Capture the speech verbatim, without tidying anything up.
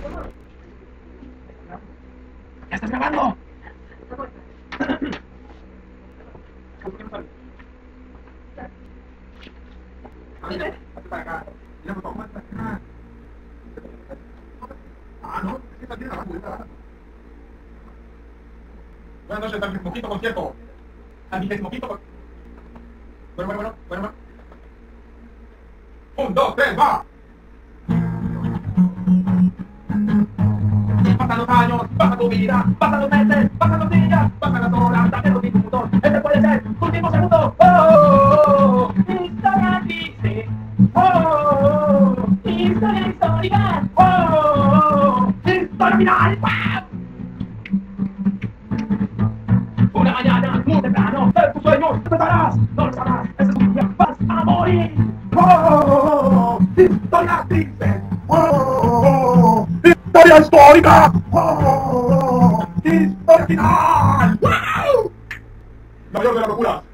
¡Ya estás grabando! Ah, no, es que también la publicidad. Buenas noches, al mismoquito concierto. Al mismoquito con... Bueno, bueno, bueno, bueno, bueno. Un, dos, tres, va. Pasan los años, pasa tu vida, pasan los meses, pasan los días, pasan las horas, también los minutos. Este puede ser tu último segundo. ¡Oh! oh, oh. Historia triste. ¡Oh! oh, oh. Historia histórica. ¡Oh! oh, oh. Historia final. ¡Wow! Una mañana, muy temprano, de tus sueños despertarás. No lo sabrás, ese es un día, vas a morir. ¡Oh! oh, oh. Historia triste. ¡Oh! oh, oh. ¡Historia histórica! ¡Oh! ¡Historia final! ¡Wow! La mayor de las locuras.